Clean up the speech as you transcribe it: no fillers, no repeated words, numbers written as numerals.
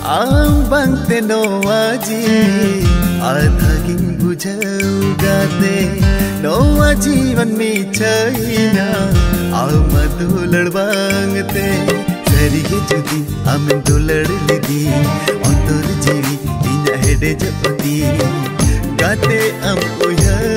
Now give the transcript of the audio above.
bangte noaji adhagin bujau gate noa jivan mi chaina madulad bangte sarige judi amen dulad lidi ontor jiwi inya hede japati gate am uyar